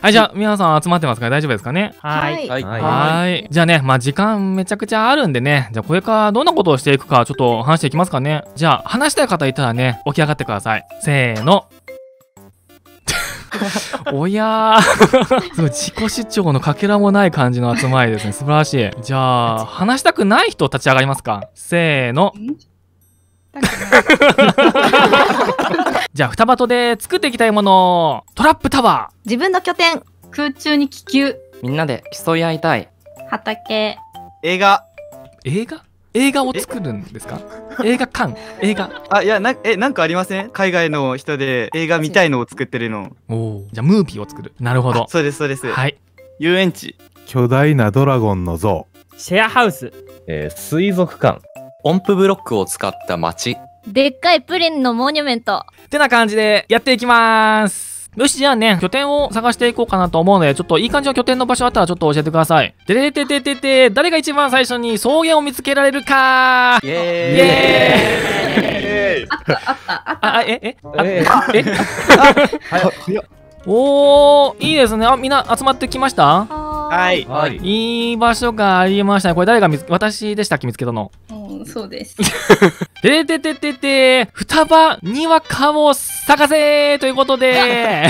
はい、じゃあ皆さん集まってますか？大丈夫ですかね？ はい。 はい。じゃあね、まあ時間めちゃくちゃあるんでね、じゃあこれからどんなことをしていくかちょっと話していきますかね。じゃあ話したい方いたらね、起き上がってください。せーの。おやーすごい自己主張のかけらもない感じの集まりですね。素晴らしい。じゃあ話したくない人立ち上がりますか？せーの。じゃあ双葉とで作っていきたいもの、トラップタワー、 自分の拠点、 空中に気球、 みんなで競い合いたい。 畑、 映画。 映画を作るんですか？映画館、映画。 あ、いや、なんかありません？海外の人で映画見たいのを作ってるの。 おお。じゃあムービーを作る。なるほど。 そうですそうです。 はい。 遊園地。 巨大なドラゴンの像。 シェアハウス。 水族館。 音符ブロックを使った街。 でっかいプリンのモニュメント。 ってな感じでやっていきます。よし、じゃあね、拠点を探していこうかなと思うので、ちょっといい感じの拠点の場所あったらちょっと教えてください。でれてててて、誰が一番最初に草原を見つけられるかー。イエーイ。 あったおー、いいですね。あ、みんな集まってきました？ はい。 いい場所がありましたね。これ誰が私でしたっけ見つけたの。 そうです。 でてててて、双葉にわかを探せということで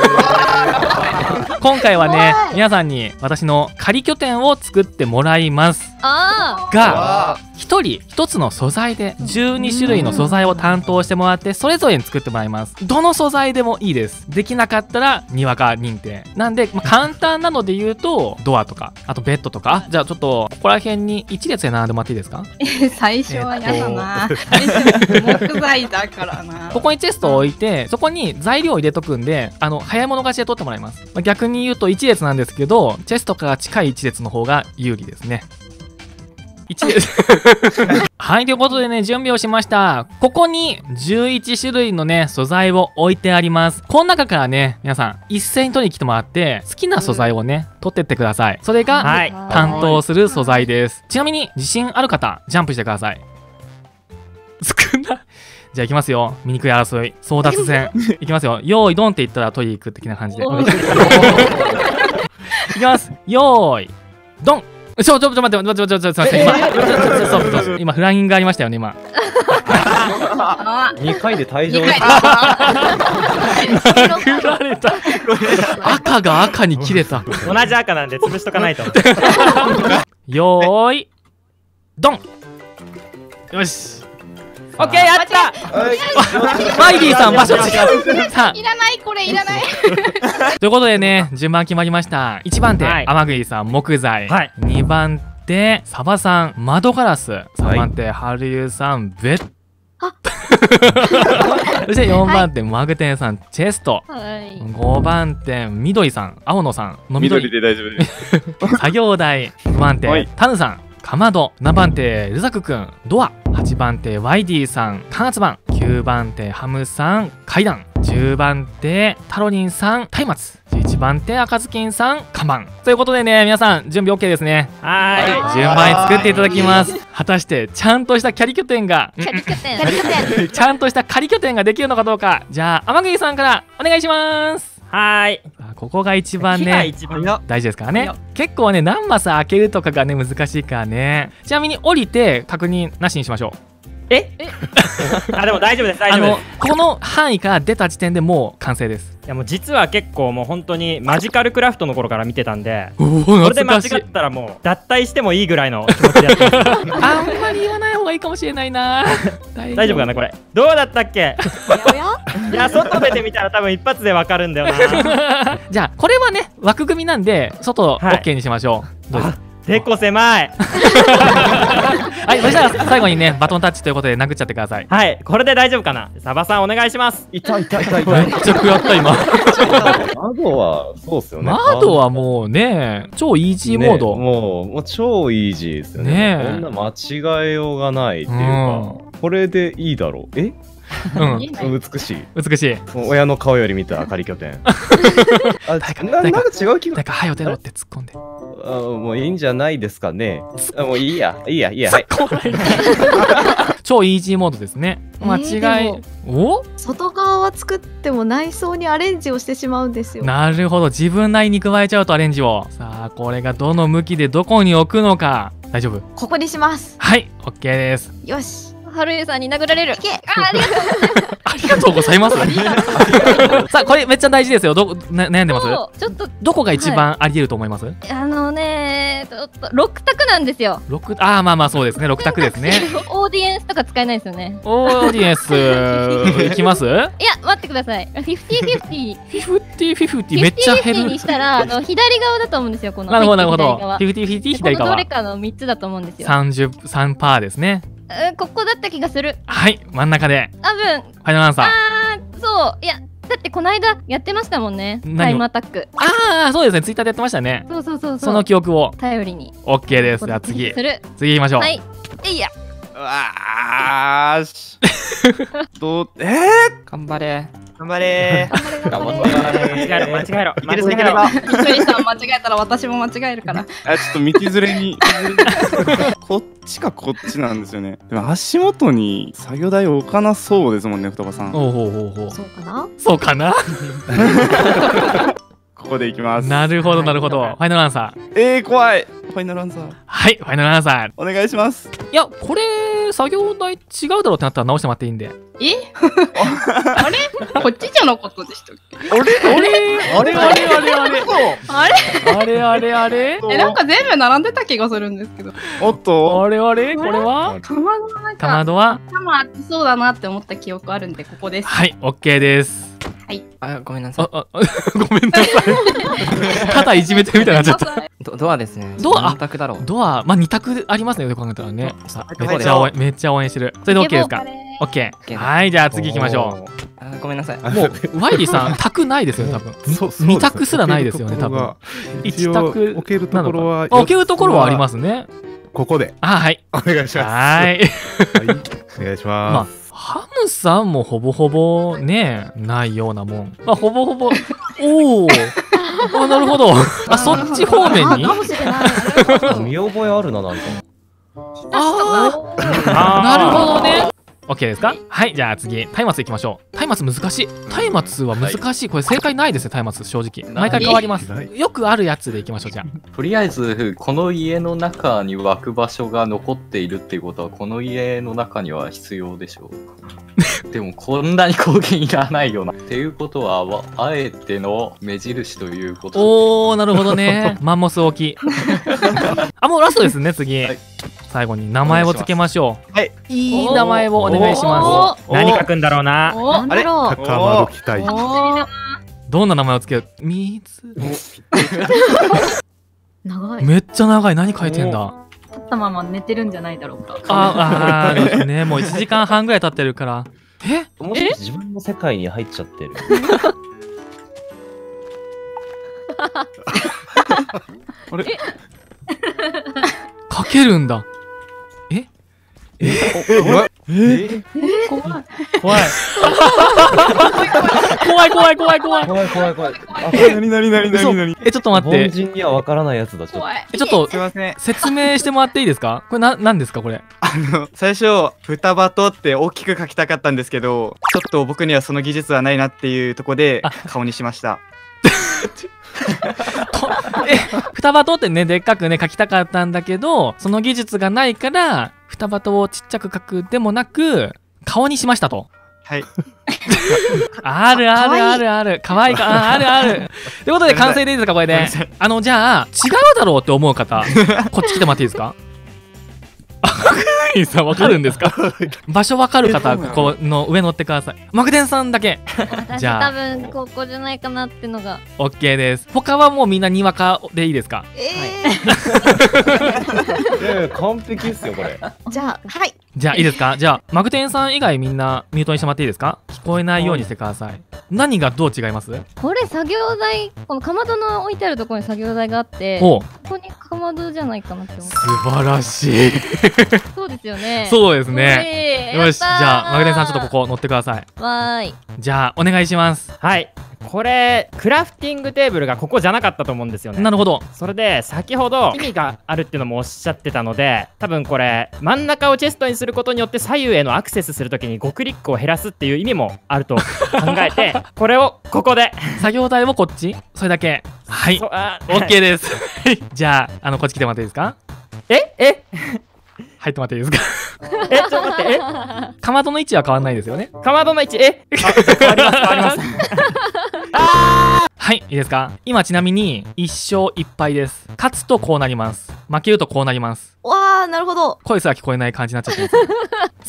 今回はね、皆さんに私の仮拠点を作ってもらいますが、一人一つの素材で12種類の素材を担当してもらって、それぞれに作ってもらいます。どの素材でもいいです。できなかったらにわか認定なんで、簡単なので言うとドアとか、あとベッドとか。じゃあちょっとここら辺に一列で並んでもらっていいですか？ 最初は嫌だな。木材だからな。 ここにチェストを置いて、そこに材料を入れとくんで、早い者勝ちで取ってもらいます。逆に言うと1列なんですけど、チェストから近い1列の方が有利ですね。1列はい、ということでね、準備をしました。ここに11種類のね、素材を置いてあります。この中からね、皆さん一斉に取りに来てもらって、好きな素材をね、取ってってください。それが担当する素材です。ちなみに自信ある方、ジャンプしてください。少ない。じゃあ行きますよ。醜い争い、争奪戦。いきますよ。よーいドンって言ったら取りに行く的な感じで。いきます。よーいドン。ちょっと待って、すいません。今フライングがありましたよね、今。 2回で退場。 殴られた。赤が赤に切れた。 同じ赤なんで潰しとかないと。 よーいドン。よし。オッケー、やった。マイリーさん場所違う。さあ、 いらない、これいらない。 ということでね、順番決まりました。1番手、天栗さん木材、2番手サバさん窓ガラス、3番手春湯さんベッそして4番手マグテンさんチェスト、5番手緑さん青野さんの緑で大丈夫です。 作業台、6番手タヌさんかまど、7番手ルザクくんドア、8番手ワイディさん加圧板、9番手ハムさん階段、10番手タロリンさん松明、11番手赤ずきんさん看板ということでね、皆さん準備 OK ですね。順番に作っていただきます。果たしてちゃんとしたキャリ拠点がちゃんとした仮拠点ができるのかどうか。じゃあ天栗さんからお願いします。ここが一番ね大事ですからね。結構ね何マス開けるとかがね難しいからね。ちなみに降りて確認なしにしましょう。 あ、でも大丈夫です、大丈夫です。 この範囲から出た時点でもう完成です。 いやもう実は結構もう本当にマジカルクラフトの頃から見てたんで、これで間違ったらもう脱退してもいいぐらいの気持ちでやってますあんまり言わない方がいいかもしれないな。 大丈夫かなこれ。どうだったっけ。いや外出てみたら多分一発でわかるんだよな。 じゃあこれはね枠組みなんで外 OK にしましょう。どうです？ 結構狭い。 はい、そしたら最後にねバトンタッチということで殴っちゃってください。 はい、これで大丈夫かな。サバさんお願いします。 痛い。 めっちゃ食らった今。 窓はそうっすよね。 窓はもうね超イージーモード、 もう超イージーですよね。こんな間違えようがないっていうか、これでいいだろう。美しい。親の顔より見た仮拠点。なんか違う気が。 なんか早よ出ろって突っ込んで。 もういいんじゃないですかね。もういいや、はい。 超イージーモードですね。間違い。お？ 外側は作っても内装にアレンジをしてしまうんですよ。 なるほど、自分なりに加えちゃうとアレンジを。さあ、これがどの向きでどこに置くのか。大丈夫？ ここにします。 はい、オッケーです。 よし。 はるゆさんに殴られる。 ありがとうございます。さあ、これめっちゃ大事ですよ。悩んでます？ ちょっとどこが一番あり得ると思います？ ちょっと6択なんですよ。 まあそうですね、6択ですね。 オーディエンスとか使えないですよね。 オーディエンスいきます？いや、 待ってください。50-50。 めっちゃ減る。 50-50にしたら左側だと思うんですよ。このなるほど。 50-50左側。このどれかの3つだと思うんですよ。 33%ですね。 ここだった気がする。 はい、真ん中で。 多分。 ファイナルアンサー。 そう。いや、だってこの間やってましたもんね。タイムアタック。 そうですね。ツイッターでやってましたね。 そう。 その記憶を頼りに。 オッケーです。じゃあ次行きましょう。 はい。いや。 わーし。 頑張れ。 頑張れー。 間違えろ。 いけるか。 ひとりさん間違えたら私も間違えるから。 ちょっと道連れに。こっちかこっちなんですよね。でも足元に作業台置かなそうですもんね、双葉さん。 そうかな。 ここでいきます。 なるほど。ファイナルアンサー。怖い。ファイナルアンサー。 はい、ファイナルアンサー。 お願いします。 いや、これ作業台違うだろうってなったら直してもらっていいんで。 あれ？こっちじゃなかったでしたっけ？ あれなんか全部並んでた気がするんですけど。 おっと。 これは？かまどは？ 熱そうだなって思った記憶あるんでここです。 はい、オッケーです。 はい。 ごめんなさい。 ごめんなさい。肩いじめてるみたいになっちゃった。 ドアですね。 何択だろう。 ドア、2択ありますね、考えたらね。めっちゃ応援してる。それで OK ですか？ OK。はい、じゃあ次行きましょう。ごめんなさい。 もうワイリーさん択ないですよね、多分。2択すらないですよね、多分。1択置けるところは置けるところはありますね。 ここで。 はい。 お願いします。 はい。 お願いします。 ハムさんもほぼほぼねないようなもん。ほぼほぼ。おお。なるほど。そっち方面に。 見覚えあるな、なんか。 なるほどね。OK ですか？はい、じゃあ次、松明いきましょう。松明難しい。松明は難しい。これ正解ないですね、松明正直。毎回変わります。よくあるやつでいきましょう、じゃあ。 とりあえず、この家の中に湧く場所が残っているっていうことは、この家の中には必要でしょう。でも、こんなに光源いらないよな。っていうことは、あえての目印ということで。 おー、なるほどね。マンモス置き。もうラストですね、次。最後に名前をつけましょう。 はい。 いい名前をお願いします。 何書くんだろうな。 あれ？ 高まる期待。 どんな名前をつける？ 長い。 めっちゃ長い。何書いてんだ？ 立ったまま寝てるんじゃないだろうか。 ですね。もう1時間半ぐらい経ってるから。 もし自分の世界に入っちゃってる。 あれ？ 書けるんだ。 怖い。 何？ ちょっと待って。 凡人にはわからないやつだ。ちょっとすいません。 説明してもらっていいですか？これ何ですかこれ？ 最初双葉とって大きく書きたかったんですけど、ちょっと僕にはその技術はないなっていうところで顔にしました。 双葉とってね、でっかくね書きたかったんだけど、その技術がないから双葉とをちっちゃく書くでもなく顔にしましたと。 はい。 ある。かわいいか。ある。ということで完成でいいですかこれで。じゃあ違うだろうって思う方、こっち来てもらっていいですか？さんわかるんですか？場所わかる方、ここの上乗ってください。マクデンさんだけ。 私多分ここじゃないかなってのが。 OK です。他はもうみんなにわかでいいですか？ 完璧ですよこれ。 じゃあはい。 じゃあいいですか？じゃあマクデンさん以外みんなミュートにしてもらっていいですか？聞こえないようにしてください。何がどう違います？ これ作業台、このかまどの置いてあるところに作業台があって、ここにかまどじゃないかなって思って。 素晴らしい。 そうですよね。 そうですね。よし、じゃあマグデンさんちょっとここ乗ってください。 わーい。 じゃあお願いします。 はい。 これクラフティングテーブルがここじゃなかったと思うんですよね。 なるほど。 それで先ほど意味があるっていうのもおっしゃってたので、多分これ真ん中をチェストにすることによって左右へのアクセスするときに5クリックを減らすっていう意味もあると考えてこれをここで作業台をこっち、それだけ。はい、OK です。じゃあこっち来てもらっていいですか。入ってもらっていいですか。 ちょっと待って、 かまどの位置は変わんないですよね。 かまどの位置、変わります変わります。 はい、いいですか。今ちなみに1勝1敗です。勝つとこうなります。負けるとこうなります。 わあ、なるほど。 声すら聞こえない感じになっちゃってます。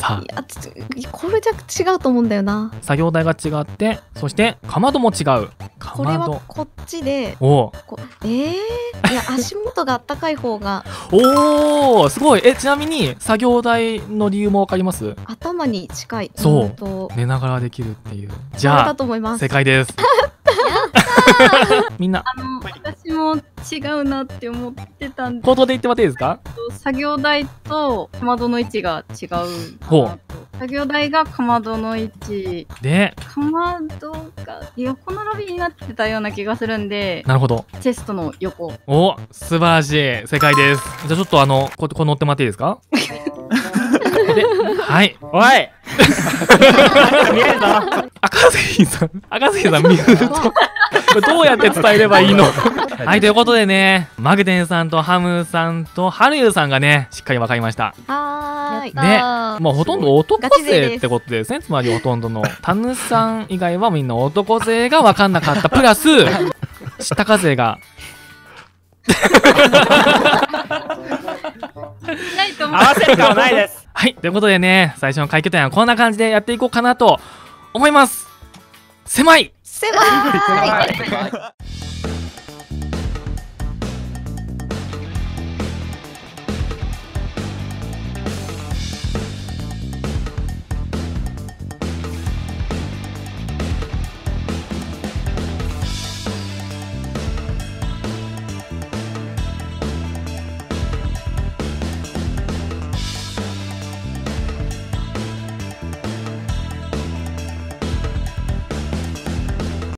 さあ、 いやこれじゃ違うと思うんだよな。 作業台が違って、そしてかまども違う。 これはこっちで、いや足元があったかい方がおお、すごい。ちなみに作業台の理由もわかります？ 頭に近い。 そう、寝ながらできるっていう。じゃあ正解です。みんな私も違うなって思ってたんで、 口頭で言ってもらっていいですか。 作業台とかまどの位置が違うなと。作業台がかまどの位置で、 かまどが横並びになってたような気がするんで。 なるほど。 チェストの横。 お、素晴らしい、正解です。じゃあちょっとこ乗ってもらっていいですか。で、はい。 おい見えるぞ。 赤杉さん見るとどうやって伝えればいいの。はい、ということでね、マグデンさんとハムさんとハルユさんがね、しっかり分かりました。 はーい。 ね、もうほとんど男勢ってことですね。つまりほとんどのタヌさん以外はみんな男勢が分かんなかったプラス知ったか勢が合わせる顔ないです。 はい、ということでね、最初の回答点はこんな感じでやっていこうかなと思います。狭い。